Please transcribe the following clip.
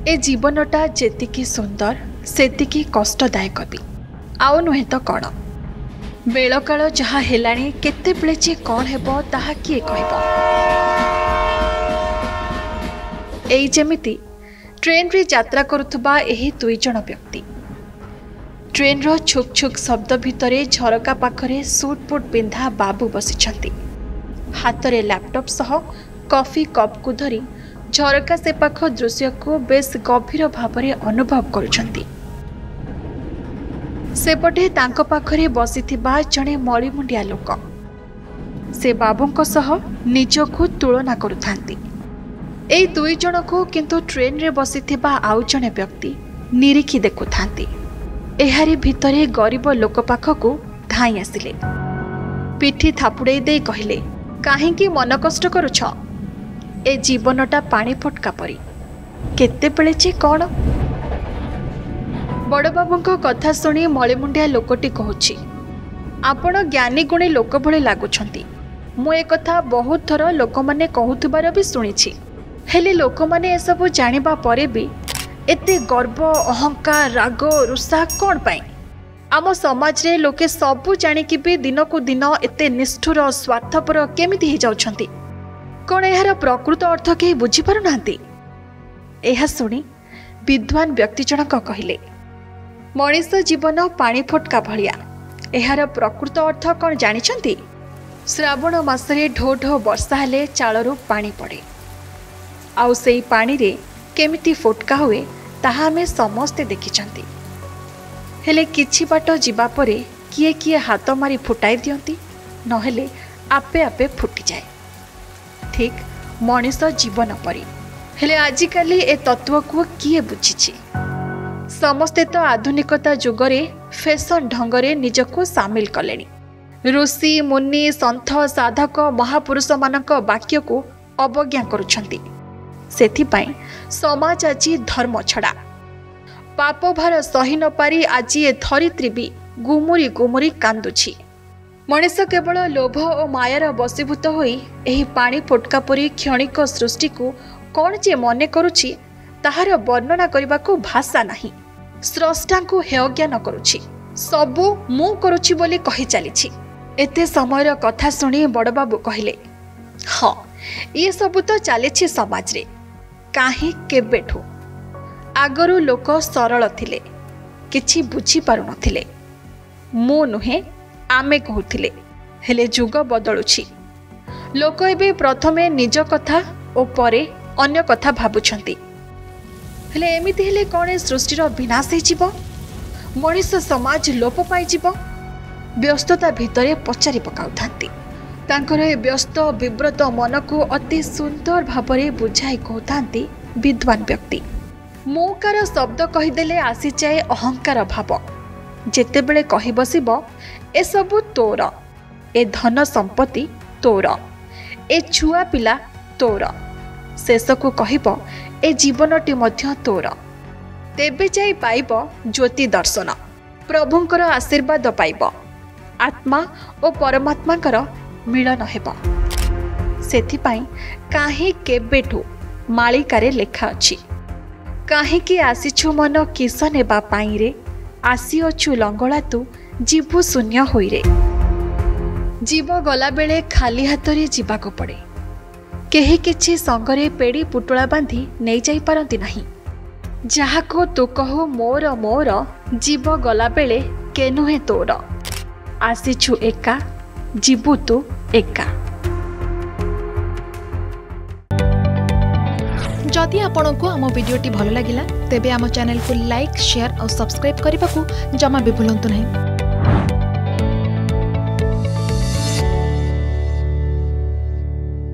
ए जीवनटा जेतिकी सुंदर सेतिकी कष्टदायक भी आउ नुहे तो कौन बेलकाल जहाँ हेलाणी केतेबेले जे कौन हेबो ताहा किए कहबो। एई जेमिति ट्रेन रे यात्रा करुथबा एही दुई जण व्यक्ति ट्रेन रो छुक छुक शब्द भितरे झरका पाखरे सूट पुट पिंधा बाबू बसिछंती। हातरे लैपटॉप सह कॉफी कप को धरी झरका से पाख दृश्य को बेस गभीर भावरे अनुभव करुछंती। सेपटे तांको पाखरे बसिथिबा जणे मळीमुंडिया लोक से बाबूंको सह निजको तुलना करुथांती। एई दुई जण को किंतु ट्रेन रे बसिथिबा आउ जणे व्यक्ति निरीखी देखुथांती। एहारी भितरे गरीब लोक पाखको धाई आसिले, पिठी थापुड़े दे कहिले, काहेकि मन कष्ट करुछ? ए जीवनटा पानी फटका परी केतेबेले जे कौन। बड़बाबूंको कथा शुणी मळीमुंडिया लोकटी कहूछि, आपण ज्ञानी गुणी लोक भले लागुछंती। मु ए कथा बहुत थर लोक माने कहूथिबार भी सुनिछि, हेले लोक माने ए सब जानिबा परे भी एते गर्व अहंकार राग रुषा कौन पाई? आम समाज रे लोके सबु जानिकी भी दिन को दिन एते निष्ठुर स्वार्थपर केमिति हो जाउछंती? कौन यार प्रकृत अर्थ के बुझी पारु नांती? एहा सुनी विद्वान व्यक्ति जनक कहिले, मनीष जीवन पानी फटका भलिया। एहार प्रकृत अर्थ कौन जानिछंती? श्रावण मासरे ढो ढो वर्षा हेले चालरू पानी पड़े, आउ सेई पानी रे केमिति फटका हुए ताहा आमे समस्ते देखिछंती। हेले किछि बाट जिबा परे किए किए हाथ मारी फुटाई दियंती, नहेले आपे आपे फुटी जाए। ठीक मनीष जीवन परी। हेले आजिकाली ए तत्व को किए बुझिछि? समस्ते तो आधुनिकता जुगरे फैशन ढंगरे निजको सामिल कलेनी। ऋषि मुनि संथ साधक महापुरुष मानक वाक्य को अवज्ञा करुछंती। सेथिपाई समाज आजी धर्म छड़ा पाप भार सही न पारी आजी ए धरित्री भी गुमुरी गुमुरी कांदुछि। मनीष केवल लोभ और मायार बसीभूत होई एही पानी फटका परी क्षणिक सृष्टि को कौन जे मने करुछि ताहार वर्णना करबा को भाषा नाही। स्रष्टा को हेयज्ञान करुछि, सबु मु करुछि बोली कहि चलीछि। एते समयर कथा सुनी बड़बाबू कहिले, हाँ ये सबु तो चलीछि समाज रे। काहे केबेठु आगरु लोक सरल थिले, किछि बुझी पारु नथिले। मु नुहे आमे कहूथिले, हेले जुग बदलुछि। लोक एबे प्रथमे निज कथा ओ परे अन्य कथा भाबुछंती। हेले एमिति हेले कौन सृष्टिर विनाश हो? मनीष समाज लोप पाई व्यस्तता भितरे पचारि पकाउथांती। तांकर ए व्यस्त विव्रत मन को अति सुंदर भावरे बुझाई कहतांती विद्वान व्यक्ति। मौकार शब्द कहीदेले आसी जाए अहंकार भाव। जेतेबेले कहि बसिब ए सबु तोर, ए धन संपत्ति तोर, ए छुआ पिला तोर, शेषकु कहिब ए जीवनटी मध्य तोर। तेबे जाई पाइब ज्योति दर्शन, प्रभुंकर आशीर्वाद पाइब, आत्मा और परमात्माकर मिलन हेब। सेथिपाई काहे केबेठु मालिकारे लेखा अछि, काहेकि आसीछु मन किस नेबा पाई रे, आसीअछु लंगड़ा तू जीवु शून्य होई रे। जीव गला बेले खाली हाथरे जीवाको पड़े, केही किछि संगरे पेड़ी पुटुला बांधी नहीं जाई पारंती नाही। जाहाको तू कहू मोर मोर, जीव गला बेले के नुहे तोर, आसीछु एका जीवु तू एका। जदि आपंक आम भिडी भल लगा तेब आम चैनल को लाइक शेयर और सब्सक्राइब करने को जमा भी भूलु नहीं।